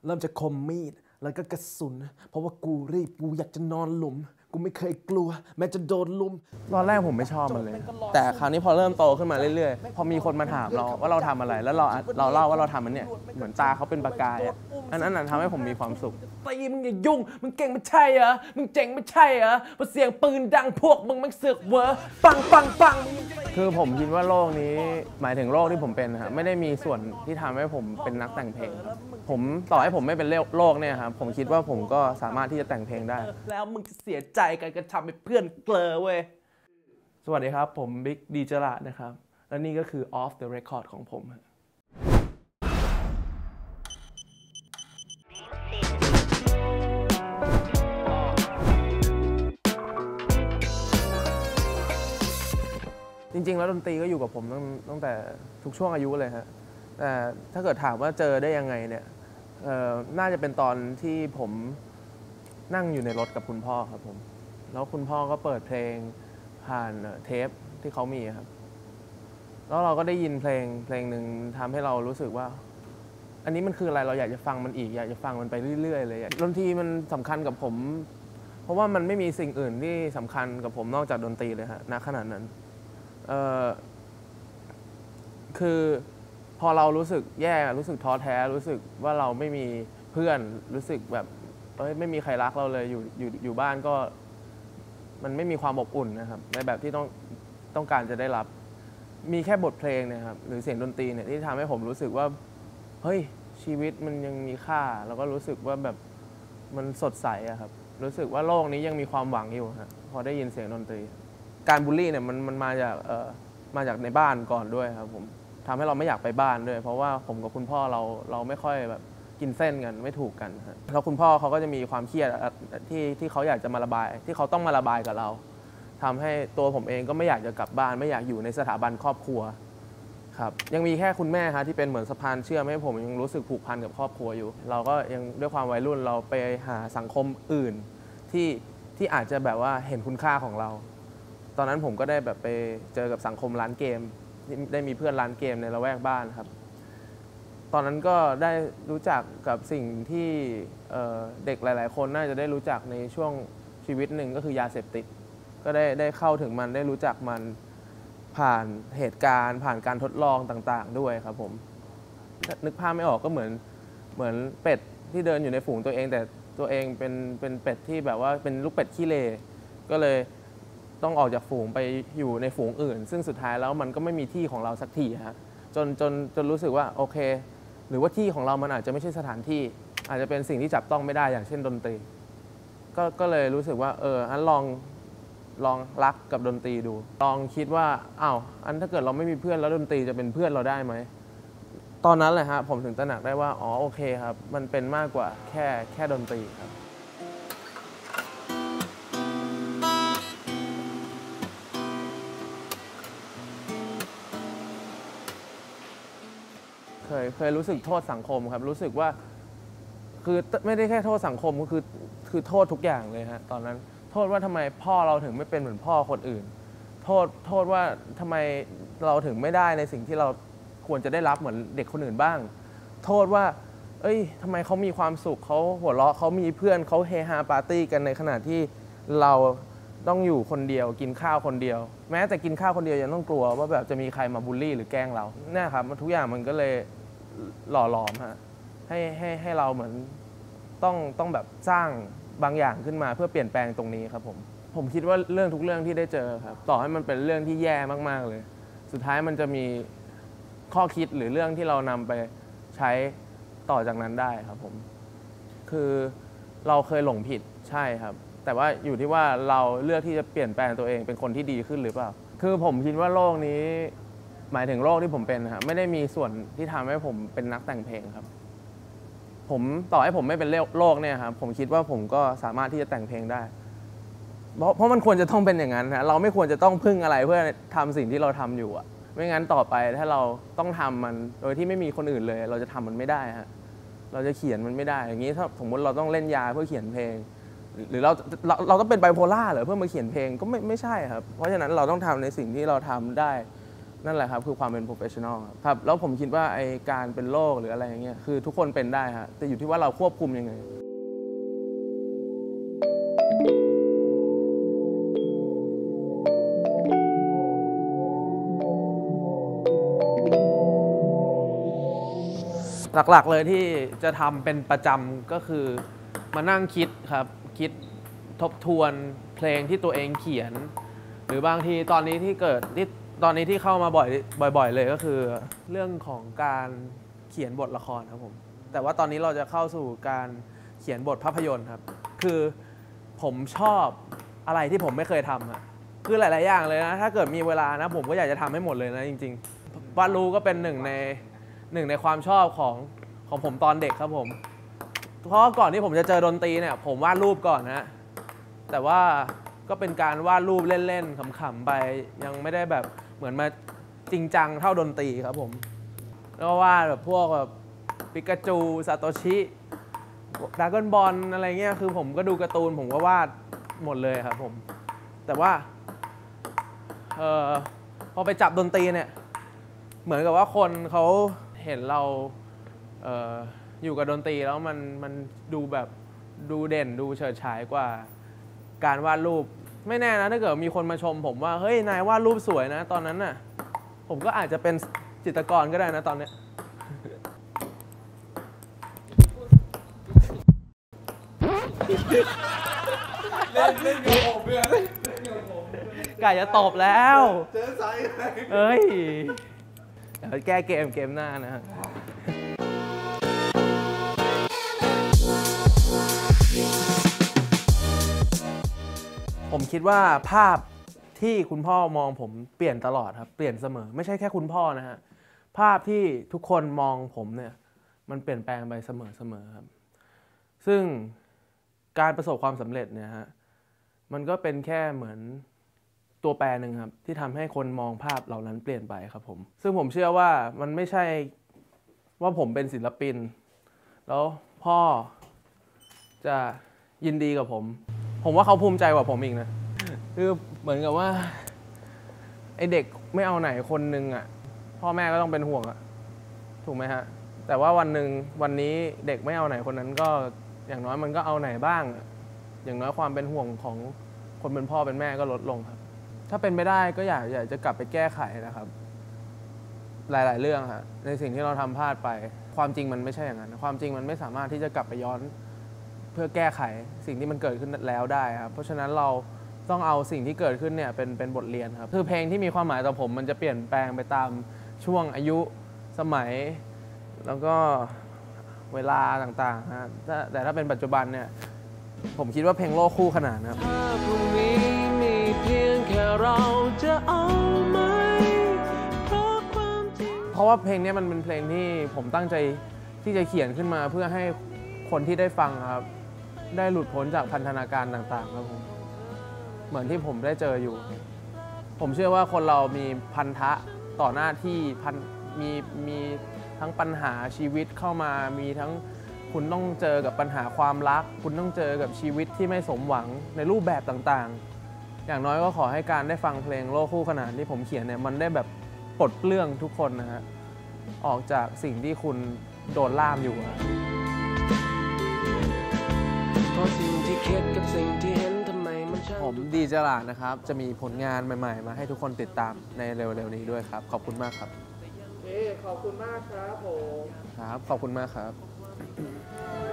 เริ่มจากคมมีดแล้วก็กระสุนเพราะว่ากูรีบกูอยากจะนอนหลุมกูไม่เคยกลัวแม้จะโดนลุมตอนแรกผมไม่ชอบมันเลยแต่คราวนี้พอเริ่มโตขึ้นมาเรื่อยๆพอมีคนมาถามเราว่าเราทำอะไรแล้วเราเล่าว่าเราทำมันเนี่ยเหมือนตาเขาเป็นประกายอันนั้นทำให้ผมมีความสุขตีมึงอย่ายุ่งมึงเก่งไม่ใช่เหรอมึงเจ๋งไม่ใช่เหรอพอเสียงปืนดังพวกมึงเสือกเวอร์ปังปังปังคือผมคิดว่าโลกนี้หมายถึงโลกที่ผมเป็นครับไม่ได้มีส่วนที่ทำให้ผมเป็นนักแต่งเพลงผมต่อให้ผมไม่เป็นโลกเนี่ยครับผมคิดว่าผมก็สามารถที่จะแต่งเพลงได้แล้วมึงจะเสียใจกันกระทำให้เพื่อนเกลอเว้ยสวัสดีครับผมบิ๊กดีจระนะครับและนี่ก็คือ Off the Record ของผมจริงๆแล้วดนตรีก็อยู่กับผมตั้งแต่ทุกช่วงอายุเลยฮะแต่ถ้าเกิดถามว่าเจอได้ยังไงเนี่ยน่าจะเป็นตอนที่ผมนั่งอยู่ในรถกับคุณพ่อครับผมแล้วคุณพ่อก็เปิดเพลงผ่านเทปที่เขามีครับแล้วเราก็ได้ยินเพลงหนึ่งทำให้เรารู้สึกว่าอันนี้มันคืออะไรเราอยากจะฟังมันอีกอยากจะฟังมันไปเรื่อยๆเลยดนตรีมันสำคัญกับผมเพราะว่ามันไม่มีสิ่งอื่นที่สำคัญกับผมนอกจากดนตรีเลยฮะณขนาดนั้นคือพอเรารู้สึกแย่รู้สึกท้อแท้รู้สึกว่าเราไม่มีเพื่อนรู้สึกแบบไม่มีใครรักเราเลยอยู่บ้านก็มันไม่มีความอบอุ่นนะครับในแบบที่ต้องการจะได้รับมีแค่บทเพลงเนี่ยครับหรือเสียงดนตรีเนี่ยที่ทำให้ผมรู้สึกว่าเฮ้ยชีวิตมันยังมีค่าแล้วก็รู้สึกว่าแบบมันสดใสอะครับรู้สึกว่าโลกนี้ยังมีความหวังอยู่ครับพอได้ยินเสียงดนตรีการบูลลี่เนี่ยมันมาจากในบ้านก่อนด้วยครับผมทำให้เราไม่อยากไปบ้านด้วยเพราะว่าผมกับคุณพ่อเราไม่ค่อยแบบกินเส้นกันไม่ถูกกันแล้วคุณพ่อเขาก็จะมีความเครียดที่เขาอยากจะมาระบายที่เขาต้องมาระบายกับเราทำให้ตัวผมเองก็ไม่อยากจะกลับบ้านไม่อยากอยู่ในสถาบันครอบครัวครับยังมีแค่คุณแม่ครับที่เป็นเหมือนสะพานเชื่อมให้ผมยังรู้สึกผูกพันกับครอบครัวอยู่เราก็ยังด้วยความวัยรุ่นเราไปหาสังคมอื่นที่อาจจะแบบว่าเห็นคุณค่าของเราตอนนั้นผมก็ได้แบบไปเจอกับสังคมร้านเกมได้มีเพื่อนร้านเกมในละแวกบ้านครับตอนนั้นก็ได้รู้จักกับสิ่งที่เด็กหลายๆคนน่าจะได้รู้จักในช่วงชีวิตหนึ่งก็คือยาเสพติดก็ได้เข้าถึงมันได้รู้จักมันผ่านเหตุการณ์ผ่านการทดลองต่างๆด้วยครับผมนึกภาพไม่ออกก็เหมือนเป็ดที่เดินอยู่ในฝูงตัวเองแต่ตัวเองเป็นเป็ดที่แบบว่าเป็นลูกเป็ดขี้เลก็เลยต้องออกจากฝูงไปอยู่ในฝูงอื่นซึ่งสุดท้ายแล้วมันก็ไม่มีที่ของเราสักทีฮะจนรู้สึกว่าโอเคหรือว่าที่ของเรามันอาจจะไม่ใช่สถานที่อาจจะเป็นสิ่งที่จับต้องไม่ได้อย่างเช่นดนตรีก็เลยรู้สึกว่าอันลองรักกับดนตรีดูลองคิดว่าถ้าเกิดเราไม่มีเพื่อนแล้วดนตรีจะเป็นเพื่อนเราได้ไหมตอนนั้นแหละฮะผมถึงตระหนักได้ว่าโอเคครับมันเป็นมากกว่าแค่ดนตรีครับเคยรู้สึกโทษสังคมครับรู้สึกว่าคือไม่ได้แค่โทษสังคมก็คือโทษทุกอย่างเลยฮะตอนนั้นโทษว่าทำไมพ่อเราถึงไม่เป็นเหมือนพ่อคนอื่นโทษว่าทำไมเราถึงไม่ได้ในสิ่งที่เราควรจะได้รับเหมือนเด็กคนอื่นบ้างโทษว่าทำไมเขามีความสุขเขาหัวเราะเขามีเพื่อนเขาเฮฮาปาร์ตี้กันในขณะที่เราต้องอยู่คนเดียวกินข้าวคนเดียวแม้แต่กินข้าวคนเดียวยังต้องกลัวว่าแบบจะมีใครมาบูลลี่หรือแกล้งเราเนี่ยครับทุกอย่างมันก็เลยหล่อหลอมฮะให้เราเหมือนต้องแบบสร้างบางอย่างขึ้นมาเพื่อเปลี่ยนแปลงตรงนี้ครับผมคิดว่าเรื่องทุกเรื่องที่ได้เจอครับต่อให้มันเป็นเรื่องที่แย่มากๆเลยสุดท้ายมันจะมีข้อคิดหรือเรื่องที่เรานำไปใช้ต่อจากนั้นได้ครับผมคือเราเคยหลงผิดใช่ครับแต่ว่าอยู่ที่ว่าเราเลือกที่จะเปลี่ยนแปลงตัวเองเป็นคนที่ดีขึ้นหรือเปล่าคือผมคิดว่าโลกนี้หมายถึงโลกที่ผมเป็นครับไม่ได้มีส่วนที่ทำให้ผมเป็นนักแต่งเพลงครับผมต่อให้ผมไม่เป็นโลกเนี่ยครับผมคิดว่าผมก็สามารถที่จะแต่งเพลงได้เพราะมันควรจะต้องเป็นอย่างนั้นนะเราไม่ควรจะต้องพึ่งอะไรเพื่อทำสิ่งที่เราทำอยู่อะไม่งั้นต่อไปถ้าเราต้องทำมันโดยที่ไม่มีคนอื่นเลยเราจะทำมันไม่ได้ฮะเราจะเขียนมันไม่ได้อย่างนี้ถ้าสมมติเราต้องเล่นยาเพื่อเขียนเพลงหรือเราต้องเป็นไบโพล่าเหรอเพื่อมาเขียนเพลงก็ไม่ใช่ครับเพราะฉะนั้นเราต้องทำในสิ่งที่เราทำได้นั่นแหละครับคือความเป็น professional ครับแล้วผมคิดว่าไอการเป็นโรคหรืออะไรอย่างเงี้ยคือทุกคนเป็นได้ฮะแต่อยู่ที่ว่าเราควบคุมยังไงหลักๆเลยที่จะทำเป็นประจำก็คือมานั่งคิดครับคิดทบทวนเพลงที่ตัวเองเขียนหรือบางทีตอนนี้ที่เข้ามาบ่อยเลยก็คือเรื่องของการเขียนบทละครครับผมแต่ว่าตอนนี้เราจะเข้าสู่การเขียนบทภาพยนตร์ครับคือผมชอบอะไรที่ผมไม่เคยทำอะคือหลายๆอย่างเลยนะถ้าเกิดมีเวลานะผมก็อยากจะทำให้หมดเลยนะจริงๆวาดรูปก็เป็นหนึ่งในความชอบของผมตอนเด็กครับผมเพราะก่อนที่ผมจะเจอดนตรีเนี่ยผมวาดรูปก่อนนะแต่ว่าก็เป็นการวาดรูปเล่นๆขำๆไปยังไม่ได้แบบเหมือนมาจริงจังเท่าดนตรีครับผมแล้วก็วาดแบบพวกแบบปิกาจูซาโตชิดราก้อนบอลอะไรเงี้ยคือผมก็ดูการ์ตูนผมก็วาดหมดเลยครับผมแต่ว่าพอไปจับดนตรีเนี่ยเหมือนกับว่าคนเขาเห็นเราอยู่กับดนตรีแล้วมันดูแบบดูเด่นดูเฉิดฉายกว่าการวาดรูปไม่แน่นะถ้าเกิดมีคนมาชมผมว่าเฮ้ยนายวาดรูปสวยนะตอนนั้นน่ะผมก็อาจจะเป็นจิตรกรก็ได้นะตอนนี้เล่นกับผมเนี่ยไก่จะตบแล้วเจอไซส์เอ้ยเดี๋ยวแก้เกมหน้านะฮะผมคิดว่าภาพที่คุณพ่อมองผมเปลี่ยนตลอดครับเปลี่ยนเสมอไม่ใช่แค่คุณพ่อนะฮะภาพที่ทุกคนมองผมเนี่ยมันเปลี่ยนแปลงไปเสมอครับซึ่งการประสบความสำเร็จเนี่ยฮะมันก็เป็นแค่เหมือนตัวแปรหนึ่งครับที่ทำให้คนมองภาพเหล่านั้นเปลี่ยนไปครับผมซึ่งผมเชื่อว่ามันไม่ใช่ว่าผมเป็นศิลปินแล้วพ่อจะยินดีกับผมว่าเขาภูมิใจกว่าผมอีกนะคือเหมือนกับว่าไอเด็กไม่เอาไหนคนนึงอ่ะพ่อแม่ก็ต้องเป็นห่วงอ่ะถูกไหมฮะแต่ว่าวันนี้เด็กไม่เอาไหนคนนั้นก็อย่างน้อยมันก็เอาไหนบ้างอย่างน้อยความเป็นห่วงของคนเป็นพ่อเป็นแม่ก็ลดลงครับถ้าเป็นไม่ได้ก็อยากจะกลับไปแก้ไขนะครับหลายๆเรื่องฮะในสิ่งที่เราทำพลาดไปความจริงมันไม่ใช่อย่างนั้นความจริงมันไม่สามารถที่จะกลับไปย้อนเพื่อแก้ไขสิ่งที่มันเกิดขึ้นแล้วได้ครับเพราะฉะนั้นเราต้องเอาสิ่งที่เกิดขึ้นเนี่ยเป็นบทเรียนครับคือเพลงที่มีความหมายต่อผมมันจะเปลี่ยนแปลงไปตามช่วงอายุสมัยแล้วก็เวลาต่างๆฮะแต่ถ้าเป็นปัจจุบันเนี่ยผมคิดว่าเพลงโลกคู่ขนานครับถ้าพรุ่งนี้มีเพียงแค่เราจะเอาไหมเพราะว่าเพลงนี้มันเป็นเพลงที่ผมตั้งใจที่จะเขียนขึ้นมาเพื่อให้คนที่ได้ฟังครับได้หลุดพ้นจากพันธนาการต่างๆครับผมเหมือนที่ผมได้เจออยู่ผมเชื่อว่าคนเรามีพันธะต่อหน้าที่มีทั้งปัญหาชีวิตเข้ามามีทั้งคุณต้องเจอกับปัญหาความรักคุณต้องเจอกับชีวิตที่ไม่สมหวังในรูปแบบต่างๆอย่างน้อยก็ขอให้การได้ฟังเพลงโลกคู่ขนานที่ผมเขียนเนี่ยมันได้แบบปลดเปลื้องทุกคนนะฮะออกจากสิ่งที่คุณโดนล่ามอยู่ผมดีเจลาดนะครับจะมีผลงานใหม่ๆมาให้ทุกคนติดตามในเร็วๆนี้ด้วยครับขอบคุณมากครับขอบคุณมากครับผมครับขอบคุณมากครับ